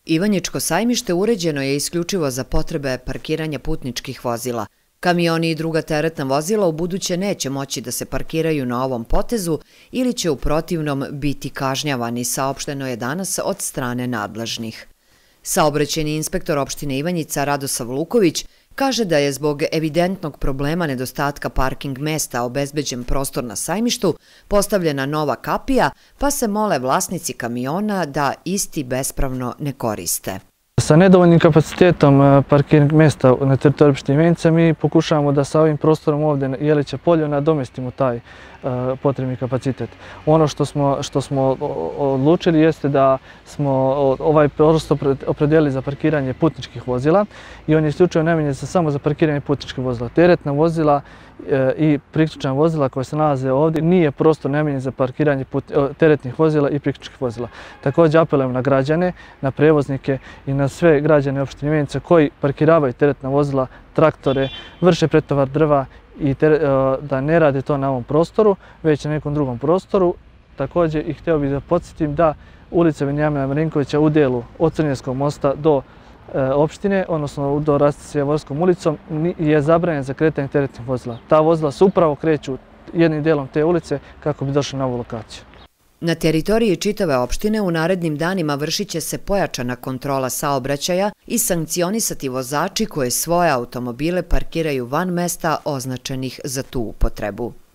Ivanjičko sajmište uređeno je isključivo za potrebe parkiranja putničkih vozila. Kamioni i druga teretna vozila ubuduće neće moći da se parkiraju na ovom potezu ili će u protivnom biti kažnjavani, saopšteno je danas od strane nadležnih. Saobraćajni inspektor opštine Ivanjica Radosav Luković kaže da je zbog evidentnog problema nedostatka parking mesta obezbeđen prostor na sajmištu postavljena nova kapija, pa se mole vlasnici kamiona da isti bespravno ne koriste. Sa nedovoljnim kapacitetom parking mjesta na teritoriju opštine Ivanjica mi pokušavamo da sa ovim prostorom ovdje na Jelića polju nadomestimo taj potrebni kapacitet. Ono što smo odlučili jeste da smo ovaj prostor opredijelili za parkiranje putničkih vozila i on je isključivo namijenjen samo za parkiranje putničkih vozila. Teretna vozila i priključna vozila koja se nalaze ovdje nije prostor namijenjen za parkiranje teretnih vozila i priključnih vozila. Također apelujemo na građane, na prevoznike i na sve građane opštine Ivanjica koji parkiravaju teretna vozila, traktore, vrše pretovar drva i da ne rade to na ovom prostoru, već na nekom drugom prostoru. Također i htio bih da podsjetim da ulica Benjamina Marinkovića u delu od Crnjanskog mosta do opštine, odnosno do rastice Javorskom ulicom, je zabranjena za kretanje teretnih vozila. Ta vozila se upravo kreću jednim delom te ulice kako bi došli na ovu lokaciju. Na teritoriji čitave opštine u narednim danima vršit će se pojačana kontrola saobraćaja i sankcionisati vozači koje svoje automobile parkiraju van mesta označenih za tu upotrebu.